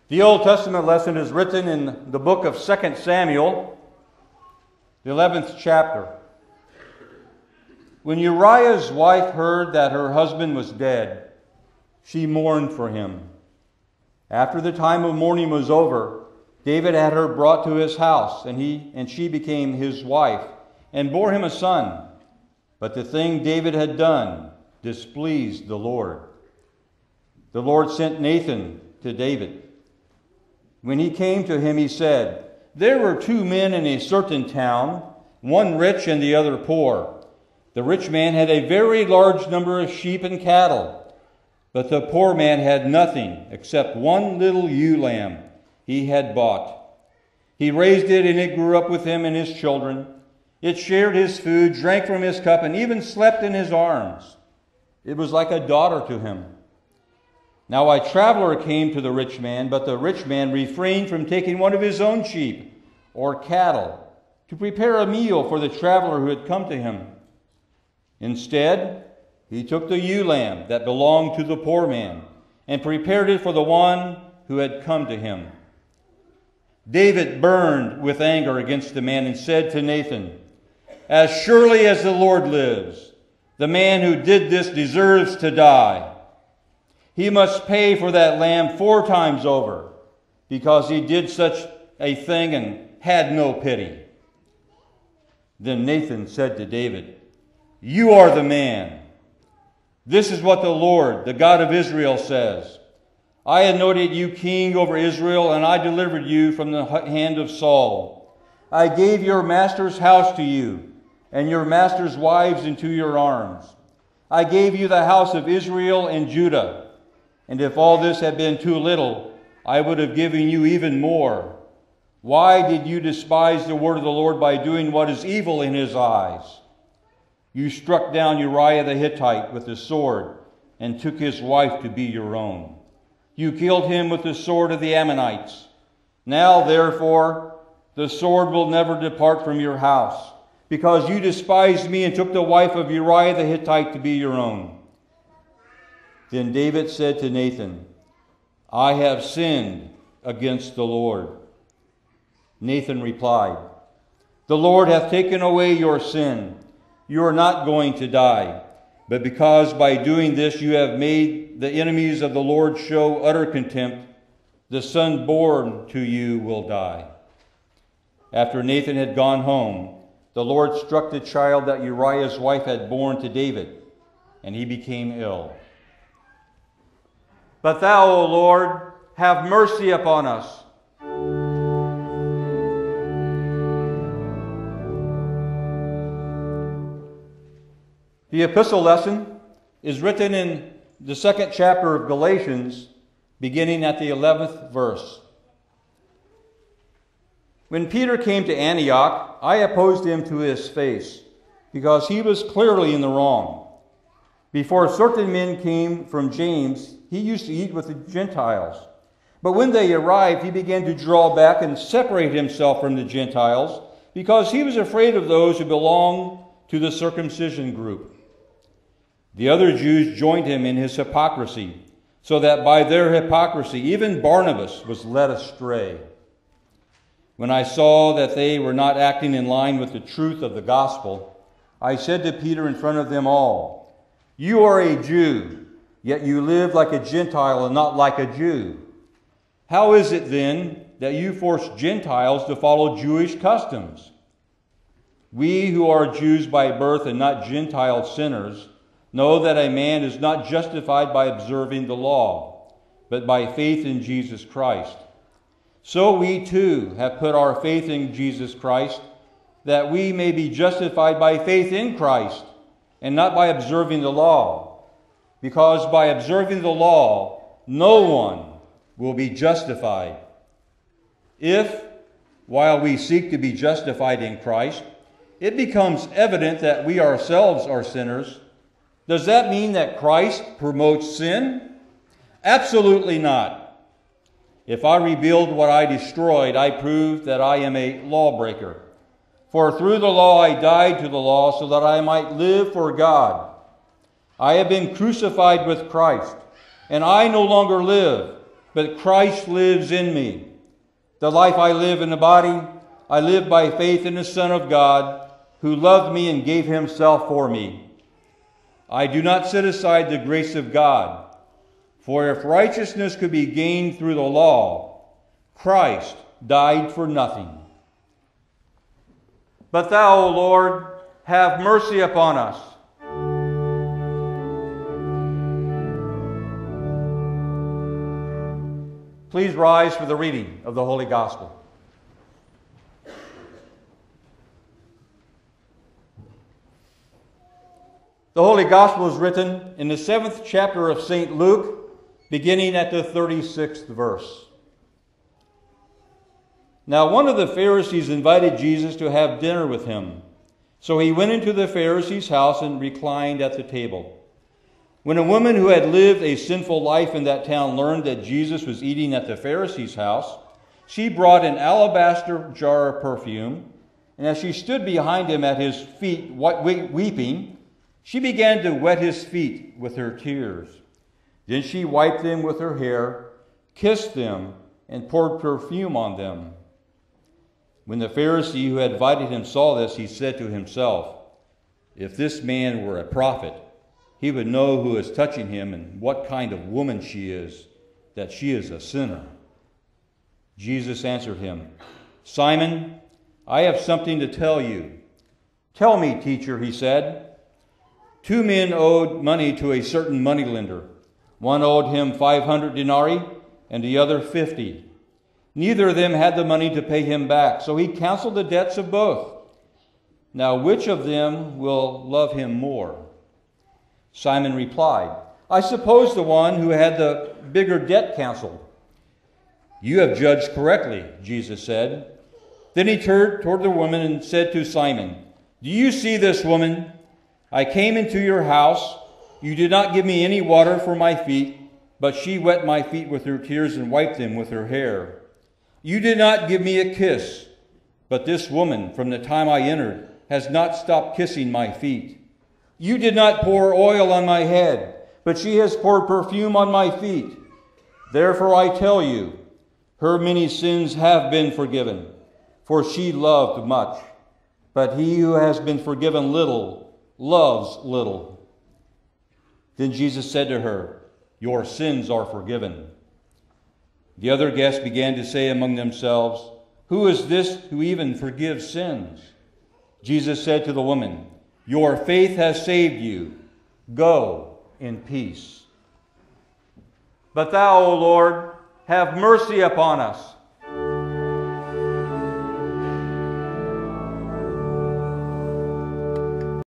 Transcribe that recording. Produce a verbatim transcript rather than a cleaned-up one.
The Old Testament lesson is written in the book of Second Samuel, the eleventh chapter. When Uriah's wife heard that her husband was dead, she mourned for him. After the time of mourning was over, David had her brought to his house, and he and she became his wife, and bore him a son. But the thing David had done displeased the Lord. The Lord sent Nathan to David. When he came to him, he said, "There were two men in a certain town, one rich and the other poor. The rich man had a very large number of sheep and cattle, but the poor man had nothing except one little ewe lamb he had bought. He raised it, and it grew up with him and his children. It shared his food, drank from his cup, and even slept in his arms. It was like a daughter to him. Now a traveler came to the rich man, but the rich man refrained from taking one of his own sheep or cattle to prepare a meal for the traveler who had come to him. Instead, he took the ewe lamb that belonged to the poor man and prepared it for the one who had come to him." David burned with anger against the man and said to Nathan, "As surely as the Lord lives, the man who did this deserves to die. He must pay for that lamb four times over, because he did such a thing and had no pity." Then Nathan said to David, "You are the man. This is what the Lord, the God of Israel, says. I anointed you king over Israel, and I delivered you from the hand of Saul. I gave your master's house to you, and your master's wives into your arms. I gave you the house of Israel and Judah. And if all this had been too little, I would have given you even more. Why did you despise the word of the Lord by doing what is evil in his eyes? You struck down Uriah the Hittite with the sword and took his wife to be your own. You killed him with the sword of the Ammonites. Now, therefore, the sword will never depart from your house, because you despised me and took the wife of Uriah the Hittite to be your own." Then David said to Nathan, "I have sinned against the Lord." Nathan replied, "The Lord hath taken away your sin. You are not going to die, but because by doing this you have made the enemies of the Lord show utter contempt, the son born to you will die." After Nathan had gone home, the Lord struck the child that Uriah's wife had borne to David, and he became ill. But thou, O Lord, have mercy upon us. The epistle lesson is written in the second chapter of Galatians, beginning at the eleventh verse. When Peter came to Antioch, I opposed him to his face, because he was clearly in the wrong. Before certain men came from James, he used to eat with the Gentiles. But when they arrived, he began to draw back and separate himself from the Gentiles, because he was afraid of those who belonged to the circumcision group. The other Jews joined him in his hypocrisy, so that by their hypocrisy even Barnabas was led astray. When I saw that they were not acting in line with the truth of the gospel, I said to Peter in front of them all, "You are a Jew, yet you live like a Gentile and not like a Jew. How is it then that you force Gentiles to follow Jewish customs? We who are Jews by birth and not Gentile sinners know that a man is not justified by observing the law, but by faith in Jesus Christ. So we too have put our faith in Jesus Christ, that we may be justified by faith in Christ, and not by observing the law. Because by observing the law, no one will be justified. If, while we seek to be justified in Christ, it becomes evident that we ourselves are sinners, does that mean that Christ promotes sin? Absolutely not. If I rebuild what I destroyed, I prove that I am a lawbreaker. For through the law I died to the law so that I might live for God. I have been crucified with Christ, and I no longer live, but Christ lives in me. The life I live in the body, I live by faith in the Son of God, who loved me and gave himself for me. I do not set aside the grace of God, for if righteousness could be gained through the law, Christ died for nothing. But thou, O Lord, have mercy upon us. Please rise for the reading of the Holy Gospel. The Holy Gospel is written in the seventh chapter of Saint Luke, beginning at the thirty-sixth verse. Now one of the Pharisees invited Jesus to have dinner with him. So he went into the Pharisee's house and reclined at the table. When a woman who had lived a sinful life in that town learned that Jesus was eating at the Pharisee's house, she brought an alabaster jar of perfume, and as she stood behind him at his feet weeping, she began to wet his feet with her tears. Then she wiped them with her hair, kissed them, and poured perfume on them. When the Pharisee who had invited him saw this, he said to himself, "If this man were a prophet, he would know who is touching him and what kind of woman she is, that she is a sinner." Jesus answered him, "Simon, I have something to tell you." "Tell me, teacher," he said. Two men owed money to a certain moneylender. One owed him five hundred denarii and the other fifty. Neither of them had the money to pay him back, so he canceled the debts of both. Now which of them will love him more? Simon replied, "I suppose the one who had the bigger debt canceled." "You have judged correctly," Jesus said. Then he turned toward the woman and said to Simon, "Do you see this woman? I came into your house. You did not give me any water for my feet, but she wet my feet with her tears and wiped them with her hair. You did not give me a kiss, but this woman, from the time I entered, has not stopped kissing my feet. You did not pour oil on my head, but she has poured perfume on my feet. Therefore I tell you, her many sins have been forgiven, for she loved much. But he who has been forgiven little loves little." Then Jesus said to her, "Your sins are forgiven." The other guests began to say among themselves, "Who is this who even forgives sins?" Jesus said to the woman, "Your faith has saved you. Go in peace." But thou, O Lord, have mercy upon us.